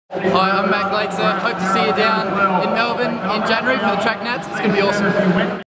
Hi, I'm Matt Glazer. Hope to see you down in Melbourne in January for the Track Nats. It's going to be awesome.